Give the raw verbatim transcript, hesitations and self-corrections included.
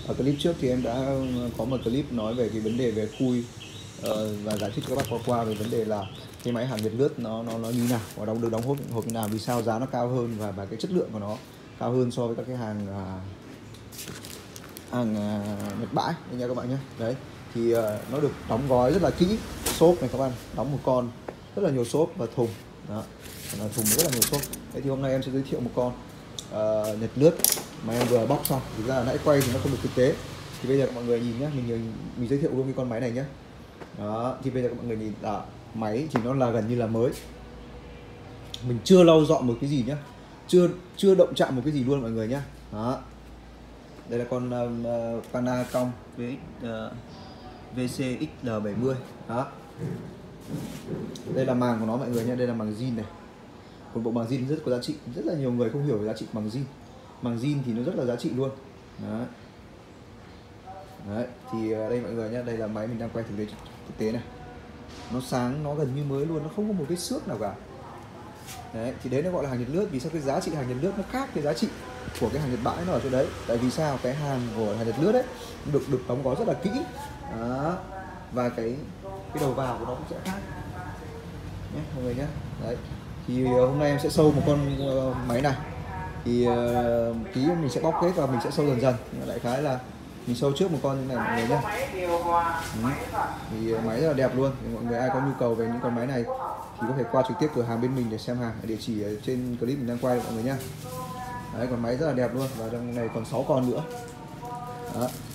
Ở clip trước thì em đã có một clip nói về cái vấn đề về khui uh, và giải thích cho các bác qua qua về vấn đề là cái máy hàn nhiệt lướt nó nó nó như nào và đóng được đóng hộp hộp như nào, vì sao giá nó cao hơn và và cái chất lượng của nó cao hơn so với các cái hàng uh, hàng uh, Nhật bãi đây nha các bạn nhé. Đấy thì uh, nó được đóng gói rất là kỹ, xốp này các bạn, đóng một con rất là nhiều xốp và thùng đó, là thùng rất là nhiều xốp. Thế thì hôm nay em sẽ giới thiệu một con uh, Nhật lướt mà em vừa bóc xong. Thực ra là nãy quay thì nó không được thực tế, thì bây giờ mọi người nhìn nhé, mình mình giới thiệu luôn cái con máy này nhé. Đó thì bây giờ các mọi người nhìn đó, máy thì nó là gần như là mới, mình chưa lau dọn một cái gì nhá, chưa chưa động chạm một cái gì luôn mọi người nhá. Đó, đây là con uh, Panasonic vê ích uh, vê xê ích lờ bảy mươi. Đó, đây là màng của nó mọi người nhé, đây là màng zin này, một bộ màng zin rất có giá trị, rất là nhiều người không hiểu về giá trị màng zin. Màng zin thì nó rất là giá trị luôn. Đấy. Đấy thì đây mọi người nhé, đây là máy mình đang quay thực tế thực tế này, nó sáng, nó gần như mới luôn, nó không có một cái xước nào cả. Đấy thì đấy nó gọi là hàng Nhật lướt. Vì sao cái giá trị hàng Nhật lướt nó khác cái giá trị của cái hàng Nhật bãi nó ở chỗ đấy? Tại vì sao? Cái hàng của hàng Nhật lướt đấy được được đóng gói rất là kỹ. Đó. Và cái cái đầu vào của nó cũng sẽ khác nhé mọi người nhé. Đấy thì hôm nay em sẽ sâu một con máy này, thì uh, tí mình sẽ bóc kết và mình sẽ sâu dần dần. Đại khái là mình sâu trước một con như này mọi người nhé. Ừ. Thì máy rất là đẹp luôn. Thì mọi người ai có nhu cầu về những con máy này thì có thể qua trực tiếp cửa hàng bên mình để xem hàng, địa chỉ ở trên clip mình đang quay mọi người nhé. Đấy, còn máy rất là đẹp luôn, và trong này còn sáu con nữa. Đó.